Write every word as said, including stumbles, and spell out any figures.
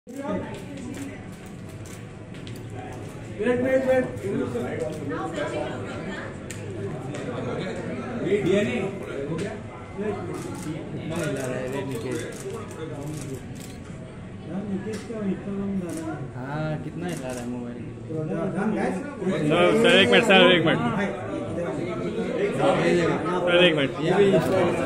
Wait wait wait दिया नहीं हो गया नहीं ला रहा है रे निकेश यार निकेश का इतना कम डाला है। हाँ कितना ही ला रहा है मोबाइल सर एक मिनट सर एक मिनट सर एक मिनट